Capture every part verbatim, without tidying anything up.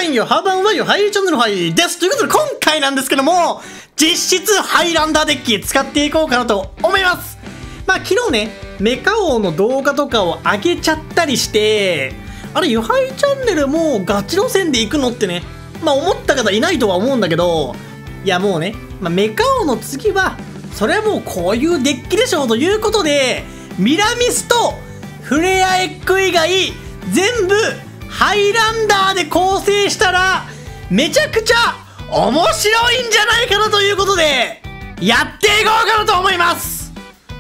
んよ、ハーバンはよ、ハイチャンネルハイです。ということで今回なんですけども、実質ハイランダーデッキ使っていこうかなと思います。まあ昨日ね、メカ王の動画とかを上げちゃったりして、あれ、ユハイチャンネルもうガチ路線で行くのってね、まあ思った方いないとは思うんだけど、いやもうね、まあ、メカ王の次は、それはもうこういうデッキでしょうということで、ミラミスとフレアエッグ以外、全部ハイランダーで構成したら、めちゃくちゃ面白いんじゃないかなということで、やっていこうかなと思います。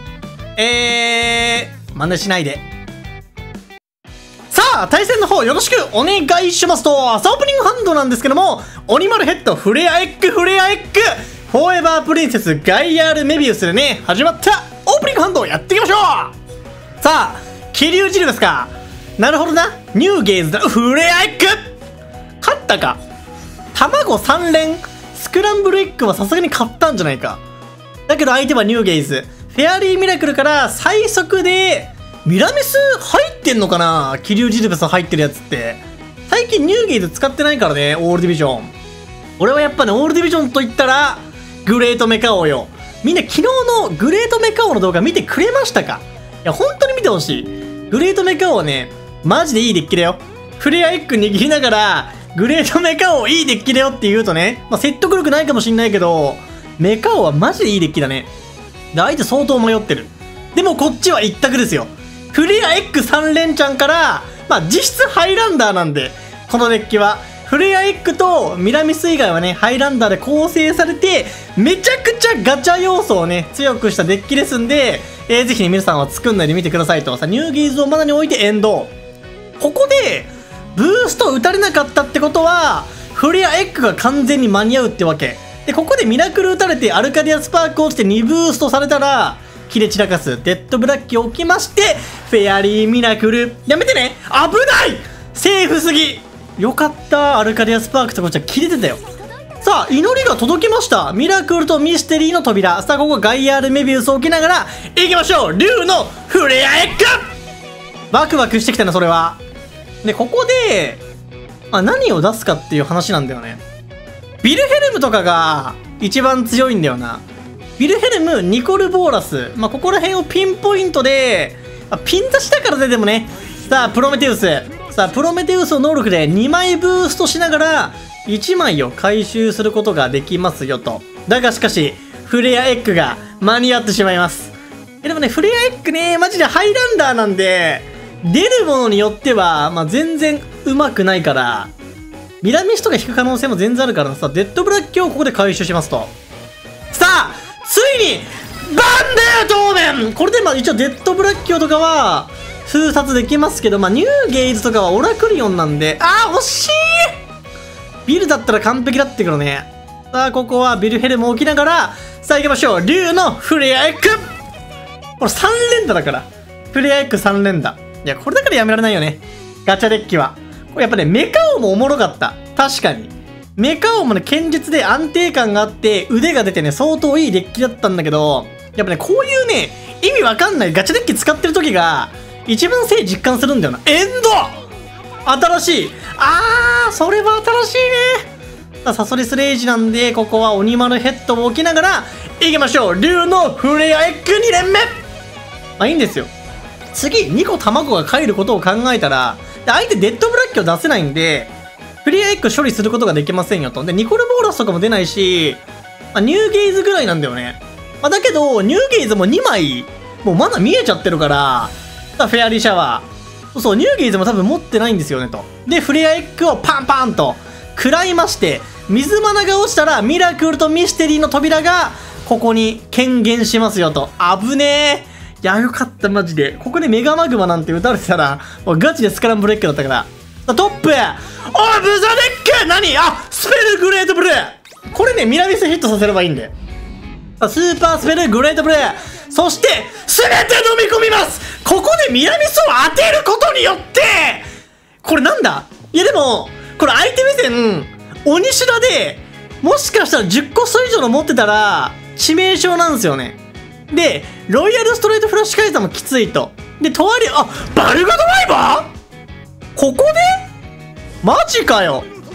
えー、真似しないで。さあ、対戦の方よろしくお願いしますと、朝オープニングハンドなんですけども、鬼丸ヘッド、フレアエッグ、フレアエッグ、フォーエバープリンセス、ガイアールメビウスでね、始まったオープニングハンドをやっていきましょう。さあ、桐生汁ですか。なるほどな。ニューゲイズだ。フレアエッグ勝ったか。卵さん連、スクランブルエッグはさすがに勝ったんじゃないか。だけど相手はニューゲイズ。フェアリーミラクルから最速で、ミラミス入ってんのかな、桐生ジルベス入ってるやつって。最近ニューゲイズ使ってないからね、オールディビジョン。俺はやっぱね、オールディビジョンと言ったら、グレートメカ王よ。みんな昨日のグレートメカ王の動画見てくれましたか？いや、本当に見てほしい。グレートメカ王はね、マジでいいデッキだよ。フレアエッグ握りながら、グレートメカ王いいデッキだよって言うとね、まあ、説得力ないかもしんないけど、メカ王はマジでいいデッキだね。で、相手相当迷ってる。でもこっちは一択ですよ。フレアエッグさん連チャンから、まあ実質ハイランダーなんで、このデッキは。フレアエッグとミラミス以外はね、ハイランダーで構成されて、めちゃくちゃガチャ要素をね、強くしたデッキですんで、えー、ぜひね、皆さんは作んないでみてくださいと。さあ、ニューゲイズをマナに置いてエンド。ここで、ブースト打たれなかったってことは、フレアエッグが完全に間に合うってわけ。で、ここでミラクル打たれて、アルカディアスパーク落ちてにブーストされたら、キレ散らかす、デッドブラッキーを置きまして、フェアリーミラクル。やめてね、危ないセーフすぎよかった。アルカディアスパークとこっちは切れてたよ。さあ、祈りが届きました。ミラクルとミステリーの扉。さあ、ここガイアールメビウスを置きながら、行きましょう。竜のフレアエッグワクワクしてきたな、それは。で、ここで、あ、何を出すかっていう話なんだよね。ビルヘルムとかが一番強いんだよな。ビルヘルム、ニコル・ボーラス。まあ、ここら辺をピンポイントで、あ、ピン刺しだからね、でもね。さあ、プロメテウス。さあ、プロメテウスの能力でにまいブーストしながら、いちまいを回収することができますよと。だがしかし、フレアエッグが間に合ってしまいます。え、でもね、フレアエッグね、マジでハイランダーなんで、出るものによっては、まあ、全然上手くないから、ミラミスとか引く可能性も全然あるからさ、デッドブラッキーをここで回収しますと。さあ、ついに、バンデートーメンこれでまあ一応デッドブラッキオとかは、封殺できますけど、まあ、ニューゲイズとかはオラクリオンなんで、あー、惜しいビルだったら完璧だったけどね。さあ、ここはビルヘルムを置きながら、さあ行きましょう。竜のフレアエッグこれさん連打だから。フレアエッグさん連打。いや、これだからやめられないよね。ガチャデッキは。これやっぱね、メカ王もおもろかった。確かに。メカ王もね、堅実で安定感があって、腕が出てね、相当いいデッキだったんだけど、やっぱね、こういうね、意味わかんないガチャデッキ使ってる時が、一番性実感するんだよな。エンド新しいあー、それは新しいね。さあ、サソリスレイジなんで、ここは鬼丸ヘッドを置きながら、行きましょう。竜のフレアエッグに連目まあいいんですよ。次、にこ卵が帰ることを考えたら、相手デッドブラッキを出せないんで、フレアエッグ処理することができませんよと。で、ニコル・ボーラスとかも出ないし、まあ、ニューゲイズぐらいなんだよね。まあ、だけど、ニューゲイズもにまい、もうまだ見えちゃってるから、フェアリーシャワー。そう、ニューゲイズも多分持ってないんですよねと。で、フレアエッグをパンパンと食らいまして、水マナが落ちたら、ミラクルとミステリーの扉が、ここに権限しますよと。危ねえ。いや、よかった、マジで。ここでメガマグマなんて打たれてたら、もうガチでスクランブルエッグだったから。さあ、トップおい、ブザデック何あ、スペルグレートブルーこれね、ミラミスヒットさせればいいんで。さあ、スーパースペルグレートブルーそして、すべて飲み込みますここでミラミスを当てることによって、これなんだいやでも、これ相手目線、鬼修羅で、もしかしたらじゅっこそ以上の持ってたら、致命傷なんですよね。で、ロイヤルストレートフラッシュカイザーもきついと。で、とわり、あ、バルガドライバーここでマジかよ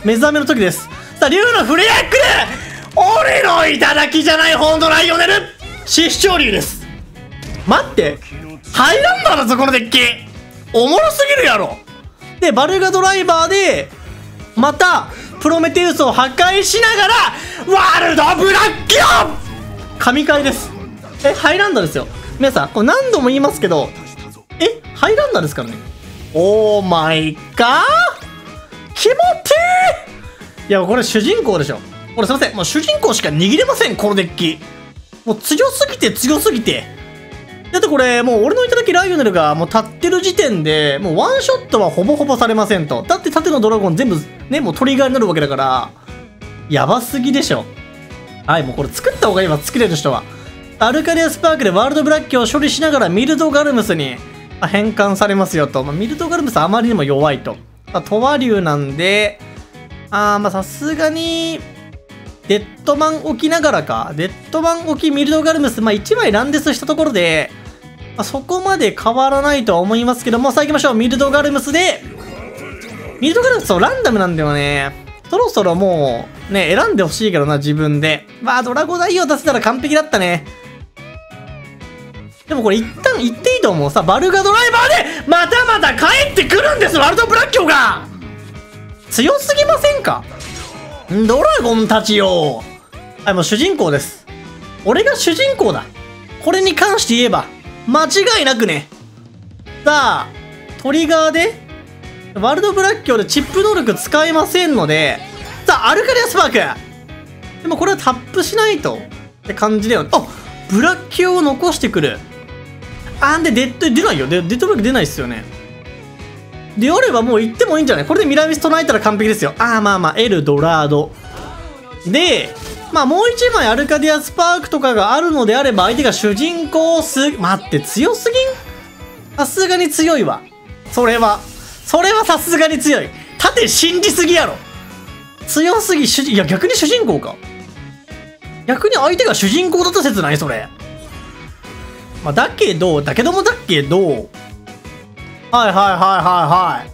目覚めの時です。さあ、竜のフレアエッグで、俺の頂じゃないホンドライオネル死死鳥竜です。待って、ハイランダーだぞ、このデッキ。おもろすぎるやろ。で、バルガドライバーで、また、プロメテウスを破壊しながら、ワールドブラッキョン神回です。え、ハイランダーですよ。皆さん、これ何度も言いますけど、え、ハイランダーですからね。オーマイガー気持ちいい。いや、これ主人公でしょ。これすいません。もう主人公しか握れません、このデッキ。もう強すぎて強すぎて。だってこれ、もう俺の頂きライオネルがもう立ってる時点で、もうワンショットはほぼほぼされませんと。だって縦のドラゴン全部ね、もうトリガーになるわけだから、やばすぎでしょ。はい、もうこれ作った方がいいわ、作れる人は。アルカディアスパークでワールドブラッキを処理しながらミルドガルムスに変換されますよと。まあ、ミルドガルムスあまりにも弱いと。まあ、トワ竜なんで、あー、まあさすがに、デッドマン置きながらか。デッドマン置きミルドガルムス、まあいちまいランデスしたところで、まあ、そこまで変わらないとは思いますけども、さあ行きましょう。ミルドガルムスで、ミルドガルムスをランダムなんだよね。そろそろもう、ね、選んでほしいけどな、自分で。まあ、ドラゴダイを出せたら完璧だったね。でもこれ一旦言っていいと思う。さあ、バルガドライバーで、またまた帰ってくるんです、ワールドブラッキョが強すぎませんか？ドラゴンたちよ。はい、もう主人公です。俺が主人公だ。これに関して言えば、間違いなくね。さあ、トリガーで、ワールドブラッキョでチップ能力使えませんので、さあ、アルカディアスパークでもこれはタップしないとって感じだよ。あ、ブラッキョを残してくる。あんで、デッド出ないよ。デデッドブラック出ないっすよね。であればもう行ってもいいんじゃない？これでミラミス唱えたら完璧ですよ。ああ、まあまあ、エルドラード。で、まあもう一枚アルカディアスパークとかがあるのであれば、相手が主人公す、待って、強すぎん？さすがに強いわ。それは。それはさすがに強い。盾信じすぎやろ。強すぎ、主人、いや逆に主人公か。逆に相手が主人公だと説ないそれ。まあだけど、だけどもだけど、はいはいはいはいはい。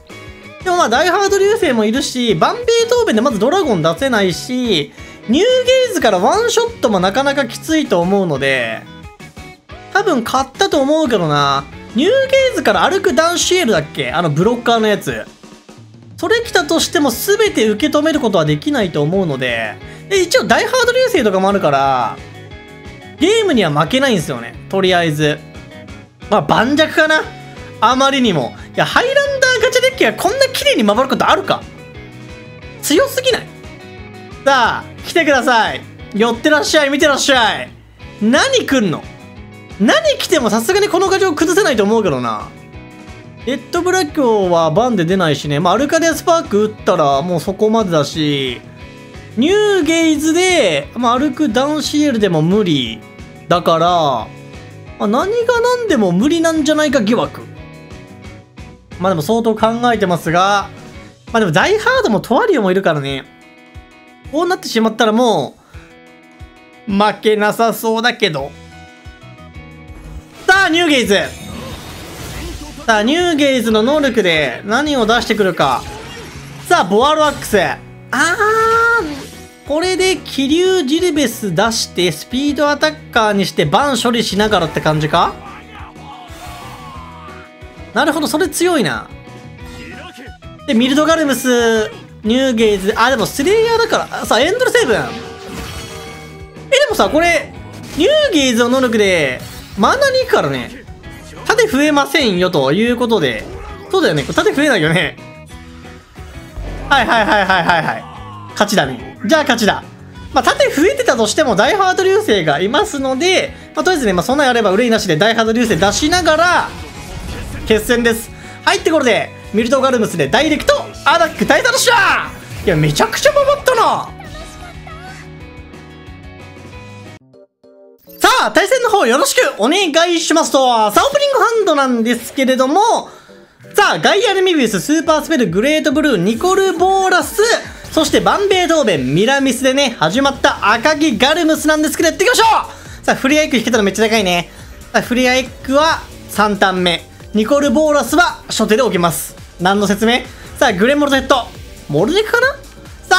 でもまあ、ダイハード流星もいるし、バンベートーベンでまずドラゴン出せないし、ニューゲイズからワンショットもなかなかきついと思うので、多分買ったと思うけどな。ニューゲイズから歩くダンシエルだっけ？あのブロッカーのやつ。それ来たとしても全て受け止めることはできないと思うので、で、一応ダイハード流星とかもあるから、ゲームには負けないんですよね。とりあえず。まあ、盤石かな。あまりにも。いや、ハイランダーガチャデッキがこんな綺麗に回ることあるか？強すぎない？さあ、来てください。寄ってらっしゃい、見てらっしゃい。何来んの？何来てもさすがにこのガチャを崩せないと思うけどな。レッドブラックはバンで出ないしね。まあ、アルカディアスパーク打ったらもうそこまでだし、ニューゲイズで、まあ、歩くダンシエルでも無理。だから、まあ、何が何でも無理なんじゃないか疑惑。まあでも相当考えてますが、まあでもダイハードもトワリオもいるからね。こうなってしまったらもう、負けなさそうだけど。さあ、ニューゲイズ。さあ、ニューゲイズの能力で何を出してくるか。さあ、ボアロアックス。あー、これで気流ジルベス出してスピードアタッカーにしてバン処理しながらって感じか？なるほど、それ強いな。で、ミルドガルムス、ニューゲイズ、あ、でもスレイヤーだから、さあ、エンドルセーブン。え、でもさ、これ、ニューゲイズの能力で、マナに行くからね、盾増えませんよということで、そうだよね、盾増えないよね。はいはいはいはいはいはい。勝ちだね。じゃあ勝ちだ。まあ、盾増えてたとしても、ダイハード流星がいますので、まあ、とりあえずね、まあ、そんなやれば憂いなしでダイハード流星出しながら、決戦です。はいってことで、ミルドガルムスでダイレクトアタックタイタルシャー。いや、めちゃくちゃ回ったな。さあ、対戦の方よろしくお願いしますと、さあ、オープニングハンドなんですけれども、さあ、ガイアルミビウス、スーパースペル、グレートブルー、ニコルボーラス、そしてバンベートーベン、ミラミスでね、始まった赤木ガルムスなんですけど、やっていきましょう。さあ、フリアエッグ引けたのめっちゃでかいね。さあ、フリアエッグはさんターン目。ニコルボーラスは初手で置きます。何の説明？さあ、グレンモルトヘッド。モルディクかな？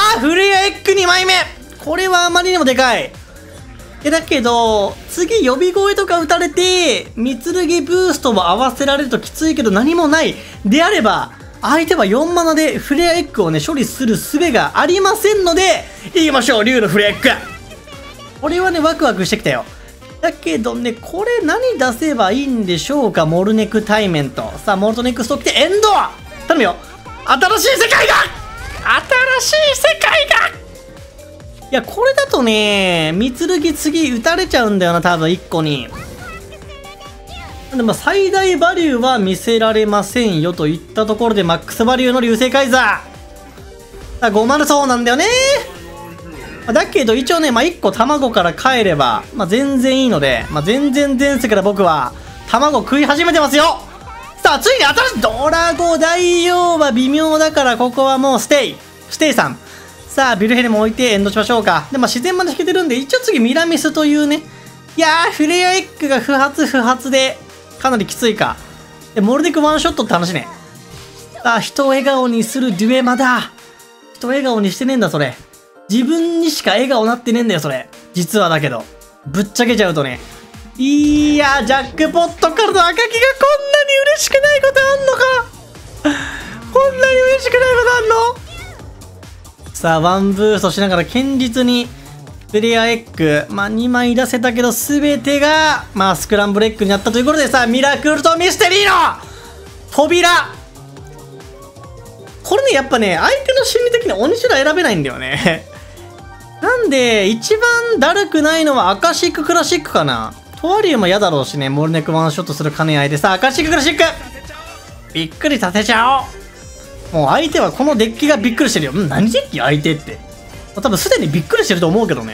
ーフレアエッグにまいめ。これはあまりにもでかい。え、だけど、次呼び声とか打たれて、三剣ブーストも合わせられるときついけど何もない。であれば、相手はよんマナでフレアエッグをね、処理する術がありませんので、行きましょう、竜のフレアエッグ。これはね、ワクワクしてきたよ。だけどね、これ何出せばいいんでしょうか、モルネク対面と。さあ、モルトネクスト来てエンド頼むよ。新しい世界が新しい世界がいや、これだとね、三剣次打たれちゃうんだよな、多分いっこに。でも最大バリューは見せられませんよといったところで、マックスバリューの流星カイザー。あ、ごまるそうなんだよね。だけど一応ね、まあ、いっこ卵から帰れば、まあ、全然いいので、まあ、全然前世から僕は卵食い始めてますよ。さあ、ついに新しいドラゴ大王は微妙だから、ここはもうステイ。ステイさん。さあ、ビルヘルも置いてエンドしましょうか。で、まあ、自然まで引けてるんで、一応次ミラミスというね。いやー、フレアエッグが不発不発で、かなりきついか。で、モルネクワンショットって話ね。さあ、人を笑顔にするデュエマだ。人を笑顔にしてねえんだ、それ。自分にしか笑顔なってねえんだよ、それ。実はだけど。ぶっちゃけちゃうとね。いやー、ジャックポットからの赤木がこんなに嬉しくないことあんのか。こんなに嬉しくないことあんの。さあ、ワンブーストしながら堅実に、フレアエッグ、まあ、にまい出せたけど、すべてが、まあ、スクランブルエッグになったということで、さあ、ミラクルとミステリーの扉。これね、やっぱね、相手の心理的に鬼白選べないんだよね。なんで、一番だるくないのはアカシッククラシックかな。トワリウムも嫌だろうしね、モルネクワンショットする兼ね合いでさ、アカシッククラシックびっくりさせちゃおう。もう相手はこのデッキがびっくりしてるよ。ん、何デッキ相手って。多分すでにびっくりしてると思うけどね。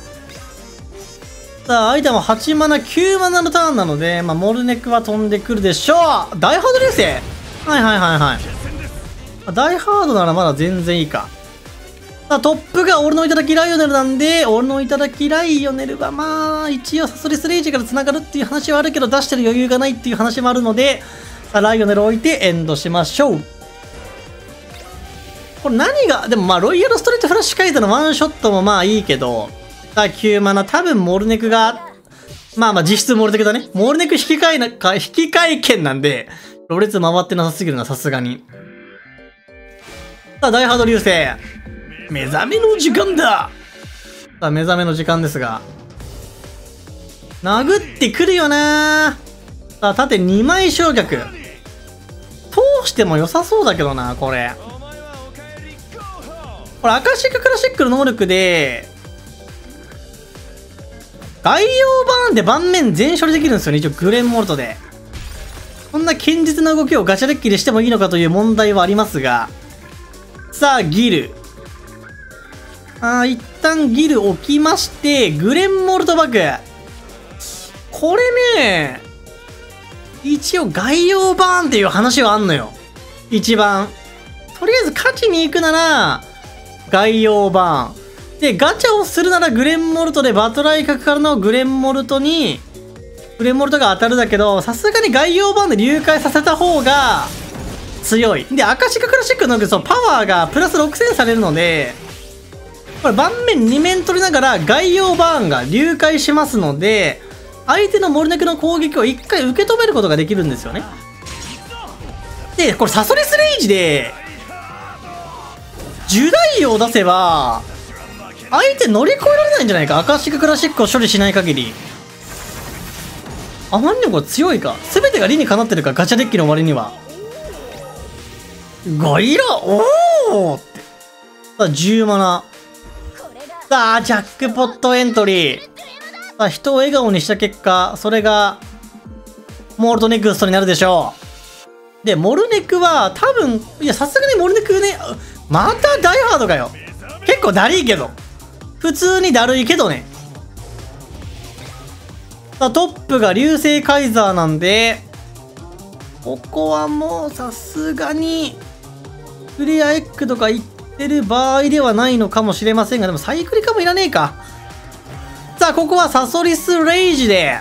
さあ、相手もはちマナ、きゅうマナのターンなので、まあ、モルネクは飛んでくるでしょう。大ハード流星。はいはいはいはい。大ハードならまだ全然いいか。さあ、トップが俺の頂きライオネルなんで、俺の頂きライオネルはまあ、一応サソリスレイジから繋がるっていう話はあるけど、出してる余裕がないっていう話もあるので、さあ、ライオネル置いてエンドしましょう。これ何が、でもまあ、ロイヤルストレートフラッシュカイザーのワンショットもまあいいけど、さあ、きゅうマナ、多分モルネクが、まあまあ実質モルネクだね。モルネク引き換えな、か、引き換え券なんで、ろれつ回ってなさすぎるな、さすがに。さあ、大ハード流星。目覚めの時間だ。さあ、目覚めの時間ですが。殴ってくるよな。さあ、縦にまい焼却。通しても良さそうだけどな、これ。これ、アカシッククラシックの能力で、概要バーンで盤面全処理できるんですよね、一応グレンモルトで。こんな堅実な動きをガチャデッキでしてもいいのかという問題はありますが。さあ、ギル。あー、一旦ギル置きまして、グレンモルトバッグ。これね、一応概要バーンっていう話はあんのよ。一番。とりあえず勝ちに行くなら、概要バーン。で、ガチャをするならグレンモルトでバトライ角からのグレンモルトに、グレンモルトが当たるだけど、さすがに概要バーンで流解させた方が強い。で、アカシッククラシックのそのパワーがプラスろくせんされるので、これ盤面に面取りながら概要バーンが流解しますので、相手のモルネクの攻撃をいっかい受け止めることができるんですよね。で、これサソリスレイジで、ジュダイを出せば、相手乗り越えられないんじゃないか。アカシッククラシックを処理しない限り。あまりにもこれ強いか。全てが理にかなってるか、ガチャデッキの割には。ガイラおーって。さあ、じゅうマナ。さあ、ジャックポットエントリー。さあ、人を笑顔にした結果、それが、モルトネクストになるでしょう。で、モルネクは、多分、いや、さすがにモルネクね、またダイハードかよ。結構だりいけど。普通にだるいけどね。さあ、トップが流星カイザーなんで、ここはもうさすがに、クリアエッグとか言ってる場合ではないのかもしれませんが、でもサイクリカもいらねえか。さあ、ここはサソリスレイジで、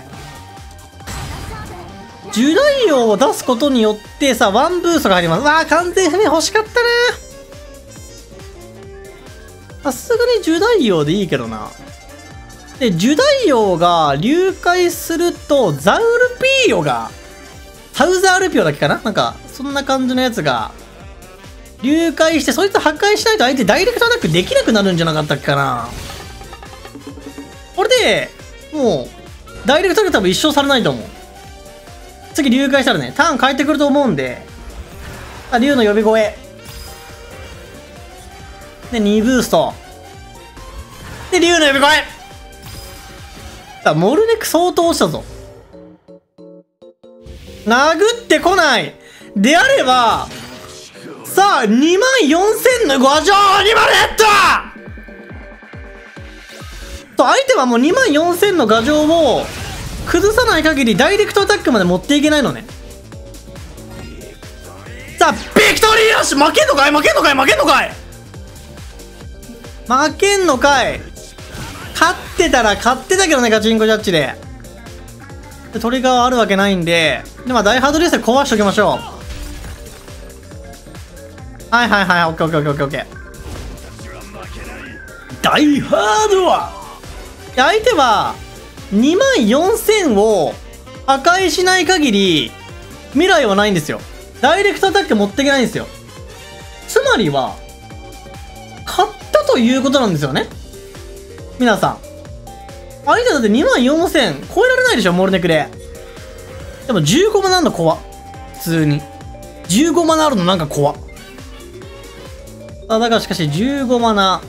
ジュダイオを出すことによって、さあ、ワンブーストが入ります。わあ、完全不明欲しかったな。 さすがにジュダイオでいいけどな。で、ジュダイオが流解すると、ザウルピーヨが、サウザールピオだっけかななんか、そんな感じのやつが、流解して、そいつ破壊しないと相手ダイレクトアタックできなくなるんじゃなかったっけかな。これで、もう、ダイレクトアタック多分一生されないと思う。次流解したらね、ターン変えてくると思うんで、あ、竜の呼び声。で、にブースト。で、竜の呼び声。さあ、モルネク相当落ちたぞ。殴ってこないであれば、さあ、にまんよんせんのごじょうにまるヘッドと、相手はもうにまんよんせんの牙城を崩さない限りダイレクトアタックまで持っていけないのね。さあ、ビクトリーラッシュ負けんのかい負けんのかい負けんのかい負けんのかい勝ってたら勝ってたけどね、ガチンコジャッジで。でトリガーはあるわけないんで、でまあ、ダイハードレースで壊しておきましょう。はいはいはい、オッケーオッケーオッケーオッケー。ダイハードは相手はにまんよんせんを破壊しない限り未来はないんですよ。ダイレクトアタック持っていけないんですよ。つまりは勝ったということなんですよね、皆さん。相手だってにまんよんせん超えられないでしょ、モルネクで。でもじゅうごマナあるの怖っ。普通にじゅうごマナあるのなんか怖っ。あ、だからしかしじゅうごマナ。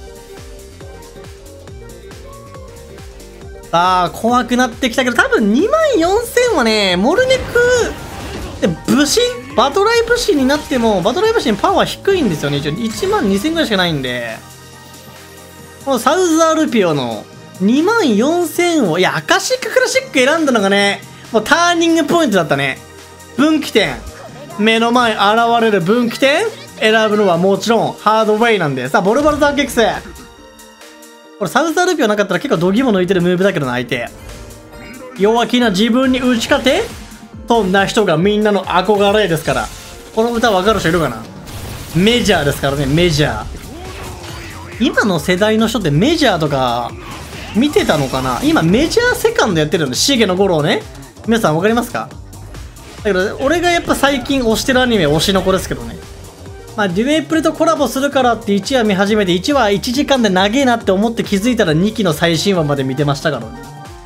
さあ、怖くなってきたけど、多分にまんよんせんはね、モルネクで武士バトライ武士になっても、バトライ武士にパワー低いんですよね。一応いちまんにせんぐらいしかないんで、このサウザールピオのにまんよんせんを、いや、アカシッククラシック選んだのがね、もうターニングポイントだったね。分岐点。目の前現れる分岐点選ぶのはもちろんハードウェイなんで。さあ、ボルバルザーケックス。これサウザールピオなかったら結構度肝抜いてるムーブだけどな、相手。弱気な自分に打ち勝て、そんな人がみんなの憧れですから。この歌分かる人いるかな。メジャーですからね、メジャー。今の世代の人ってメジャーとか見てたのかな。今メジャーセカンドやってるんで、シゲの頃をね。皆さん分かりますか。だけど俺がやっぱ最近推してるアニメ推しの子ですけどね。まあデュエプレとコラボするからっていちわ見始めて、いちわいちじかんで長えなって思って気づいたらにきの最新話まで見てましたからね。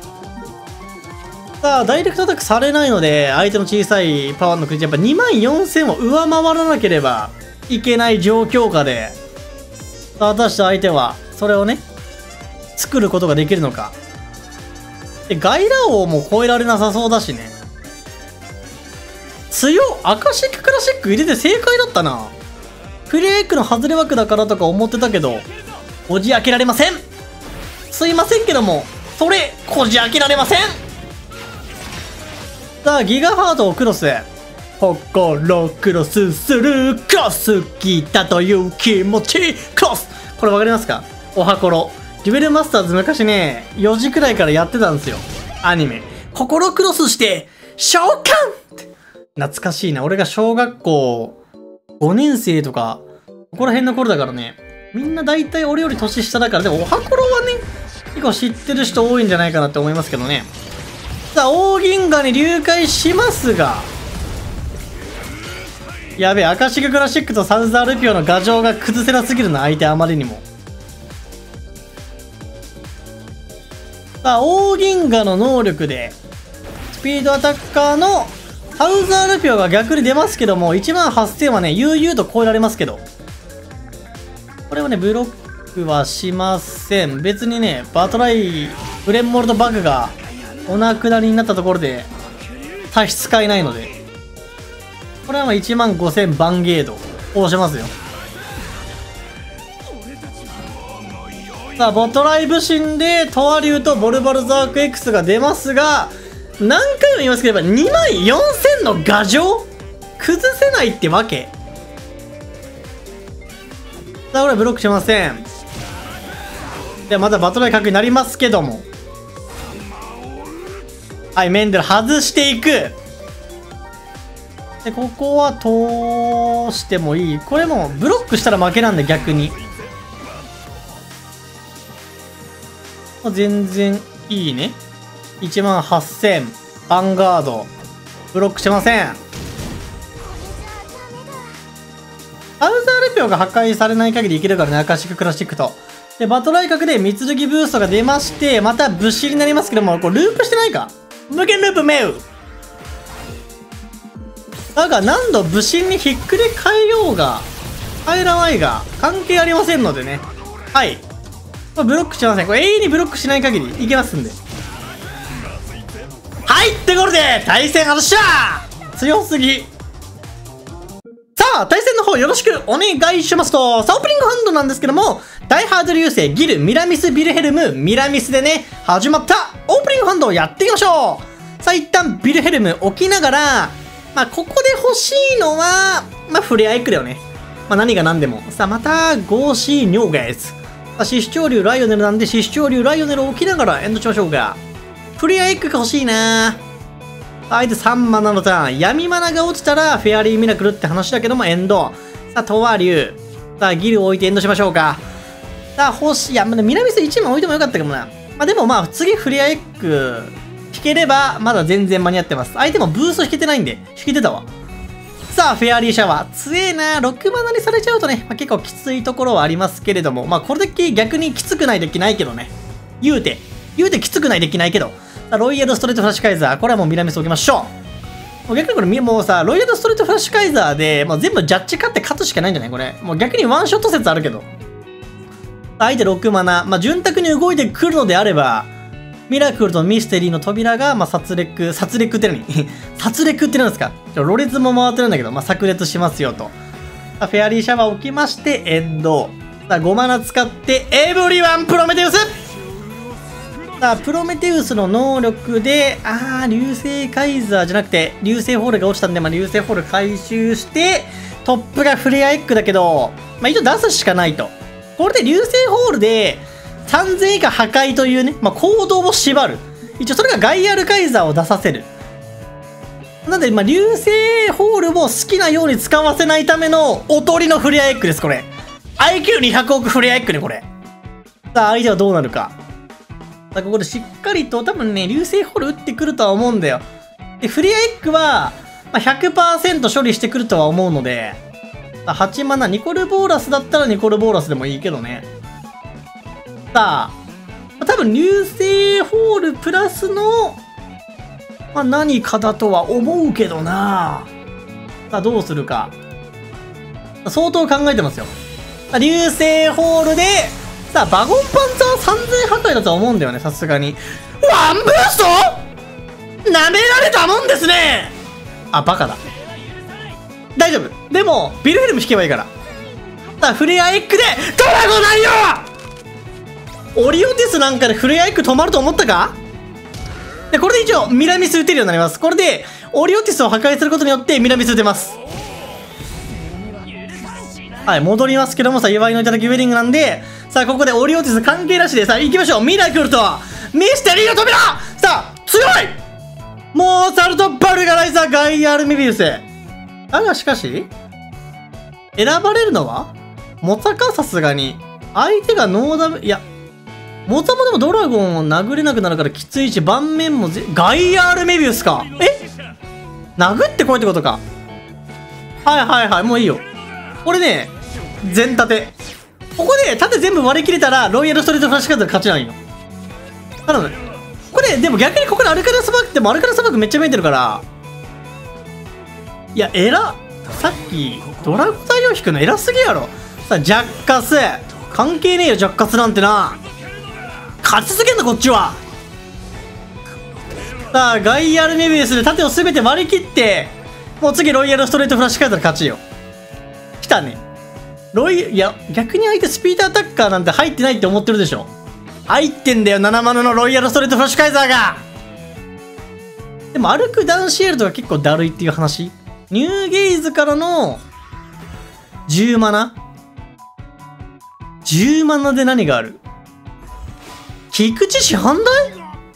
さあ、ダイレクトアタックされないので、相手の小さいパワーのクリやっぱにまんよんせんを上回らなければいけない状況下で、さあ果たして相手はそれをね作ることができるのか。でガイラ王も超えられなさそうだしね。強っ、アカシッククラシック入れて正解だったな。フレークの外れ枠だからとか思ってたけど、こじ開けられません。すいませんけども、それこじ開けられません。さあ、ギガハートをクロス。心クロスするクロス、来たという気持ちクロス。これ分かりますか。おはころデュエルマスターズ昔ね、よじくらいからやってたんですよ、アニメ。心クロスして召喚って。懐かしいな。俺が小学校ごねん生とかここら辺の頃だからね。みんな大体俺より年下だから。でもおはころはね結構知ってる人多いんじゃないかなって思いますけどね。さあ、大銀河に流解しますが、やべえ、アカシッククラシックとサウザールピオの牙城が崩せなすぎるな、相手あまりにも。さあ、大銀河の能力でスピードアタッカーのサウザールピオが逆に出ますけども、いちまんはっせんはね悠々と超えられますけど、これはねブロックはしません。別にねバトライブレンモルトバグがお亡くなりになったところで差し支えないので、これはまあいちまんごせんバンゲード押しますよ。さあ、ボトライブシンでトワリューとボルバルザーク X が出ますが、何回も言いますけどにまんよんせんの牙城崩せないってわけ。さあ、これブロックしません。でまたバトライ角になりますけども、はい、メンデル外していく。でここは通してもいい。これもブロックしたら負けなんで逆に。 全然いいね。いちまんはっせん。ヴァンガード。ブロックしません。アウザーレピオが破壊されない限りいけるからね、アカシッククラシックと。で、バトライ角で三剣ブーストが出まして、また物資になりますけども、これループしてないか？無限ループメウだが何度武神にひっくり返ようが、入らないが、関係ありませんのでね。はい。これブロックしません。これ永遠にブロックしない限りいけますんで。はいってことで、対戦外したー強すぎ。さあ、対戦の方よろしくお願いしますと、さあ、オープニングハンドなんですけども、ダイハード流星、ギル、ミラミス、ビルヘルム、ミラミスでね、始まったオープニングハンドをやっていきましょう。さあ、一旦ビルヘルム置きながら、まあ、ここで欲しいのは、まあ、フレアエッグだよね。まあ、何が何でも。さあ、また、ゴーシーニョーガイズ。さあ、シシチョウ竜ライオネルなんで、シシチョウ竜ライオネルを置きながらエンドしましょうか。フレアエッグが欲しいな相手さんマナのターン。闇マナが落ちたら、フェアリーミラクルって話だけども、エンド。さあ、トワ竜。さあ、ギルを置いてエンドしましょうか。さあ、欲しい。いや、まあ、ミラミスいちまん置いてもよかったかもな。まあ、でもまあ、次フレアエッグ、引ければ、まだ全然間に合ってます。相手もブースト引けてないんで、引けてたわ。さあ、フェアリーシャワー。強えな。ろくマナにされちゃうとね、まあ、結構きついところはありますけれども、まあ、これだけ逆にきつくないデッキないけどね。言うて。言うてきつくないデッキないけど。さあ、ロイヤルストレートフラッシュカイザー。これはもうミラミス置きましょう。もう逆にこれ、もうさ、ロイヤルストレートフラッシュカイザーで、もう全部ジャッジ勝って勝つしかないんじゃないこれ。もう逆にワンショット説あるけど。相手ろくマナ。まあ、潤沢に動いてくるのであれば、ミラクルとミステリーの扉が、まあ、殺戮、殺戮って何殺戮って何ですかちょロレツも回ってるんだけど、まあ、炸裂しますよと。フェアリーシャワー置きまして、エンド。さあ、ごマナ使って、エブリワンプロメテウスさあ、プロメテウスの能力で、あー、流星カイザーじゃなくて、流星ホールが落ちたんで、まあ、流星ホール回収して、トップがフレアエッグだけど、まあ、一応出すしかないと。これで流星ホールで、さんぜん以下破壊というね、まあ、行動を縛る。一応それがガイアルカイザーを出させる。なんで、まあ、流星ホールを好きなように使わせないためのおとりのフレアエッグです、これ。アイキューにひゃく 億フレアエッグね、これ。さあ、相手はどうなるか。さあ、ここでしっかりと、多分ね、流星ホール打ってくるとは思うんだよ。で、フレアエッグは、まあ、ひゃくパーセント 処理してくるとは思うので、はちマナ、ニコルボーラスだったらニコルボーラスでもいいけどね。さあ、多分流星ホールプラスの、まあ、何かだとは思うけどな。さあ、どうするか。相当考えてますよ。流星ホールで、さあ、バゴンパンツァーさんぜん破壊だとは思うんだよね、さすがに。ワンブースト舐められたもんですね。あ、バカだ。大丈夫。でも、ビルヘルム引けばいいから。さあ、フレアエッグで、ドラゴンないよオリオティスなんかでフレアエッグ止まると思ったか？で、これで一応ミラミス打てるようになります。これで、オリオティスを破壊することによってミラミス打てます。はい、戻りますけどもさ、祝いのいただきウェディングなんで、さあ、ここでオリオティス関係なしで、さあ、行きましょう。ミラクルと、ミステリーの扉さあ、強いモーツァルト・バルガライザー・ガイアル・メビウス。だがしかし、選ばれるのはモツァかさすがに。相手がノーダメ、いや、モツァもでもドラゴンを殴れなくなるからきついし、盤面もぜ、ガイアールメビウスか。え殴ってこいってことか。はいはいはい、もういいよ。これね、全立て。ここで縦全部割り切れたら、ロイヤルストリートフラッシュカードで勝ちなんよ。頼む。これ、でも逆にここでアルカナ砂漠ってもアルカナ砂漠めっちゃ見えてるから、いや、偉っ。さっき、ドラゴン大王引くの偉すぎやろ。さあ、ジャッカス。関係ねえよ、ジャッカスなんてな。勝ち続けんだ、こっちは。さあ、ガイアルメビウスで盾を全て割り切って、もう次、ロイヤルストレートフラッシュカードで勝ちよ。来たね。ロイ、いや、逆に相手スピードアタッカーなんて入ってないって思ってるでしょ。入ってんだよ、ななマナのロイヤルストレートフラッシュカイザーが。でも、アルク・ダンシエルとか結構だるいっていう話。ニューゲイズからのじゅうマナ ?じゅう マナで何がある？菊池師範代？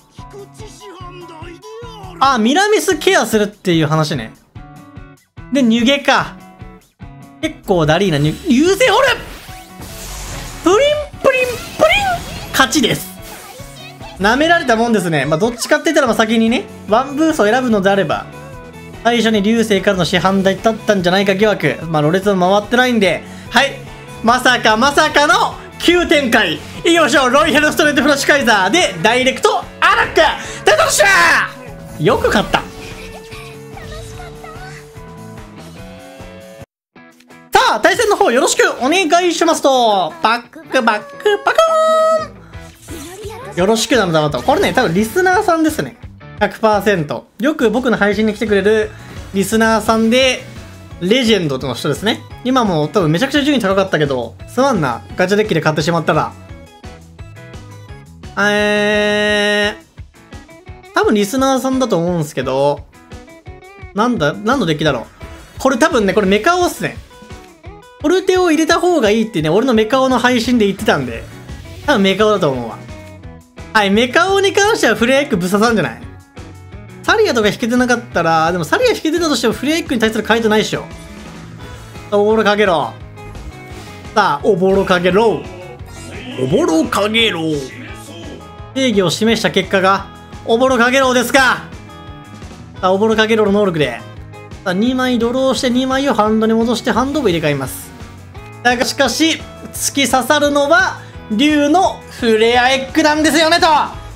あ、ミラミスケアするっていう話ね。で、ニュゲか。結構ダリーなニュ、流星ホールプリンプリンプリン勝ちです。 舐められたもんですね。まあ、どっちかって言ったら、まあ先にね、ワンブースを選ぶのであれば、最初に流星からの市販台だったんじゃないか疑惑。まあ、ロレツも回ってないんで、はい。まさかまさかの急展開。いきましょう。ロイヤルストレートフラッシュカイザーで、ダイレクトアタックデトシャー。よく勝った。さあ、対戦の方よろしくお願いしますと、バックバックパカーン。よろしくなのだと。これね、多分リスナーさんですね。ひゃくパーセント。よく僕の配信に来てくれるリスナーさんで、レジェンドの人ですね。今も多分めちゃくちゃ順位高かったけど、すまんな。ガチャデッキで買ってしまったら。えー、多分リスナーさんだと思うんですけど、なんだ、何のデッキだろう。これ多分ね、これメカオっすね。ポルテを入れた方がいいってね、俺のメカオの配信で言ってたんで、多分メカオだと思うわ。はい、メカオに関してはフレアエッグぶっ刺さんじゃない？サリアとか引けてなかったら、でもサリア引けてたとしてもフレアエッグに対する回答ないっしょ。おぼろかげろ。さあ、おぼろかげろ。おぼろかげろ。定義を示した結果が、おぼろかげろですか。さあ、おぼろかげろの能力で、さあ、にまいドローしてにまいをハンドに戻してハンドを入れ替えます。だがしかし、突き刺さるのは、竜のフレアエッグなんですよねと。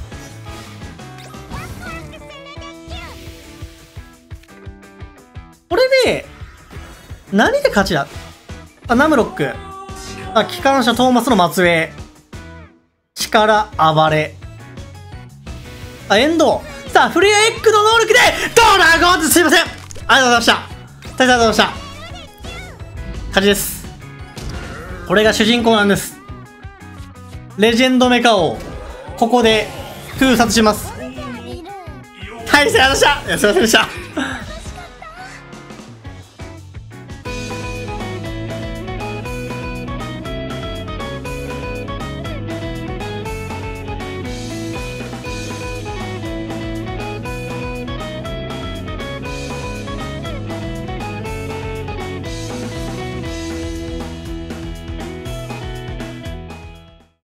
これで、何で勝ちだ？あ、ナムロック。あ、機関車トーマスの末裔。力暴れ。あ、エンド。さあ、フレアエッグの能力で、ドラゴンズすいません。ありがとうございました。大変ありがとうございました。勝ちです。これが主人公なんです。レジェンドメカを、ここで空撮します。はい、すいませんでした。いや、すいませんでした。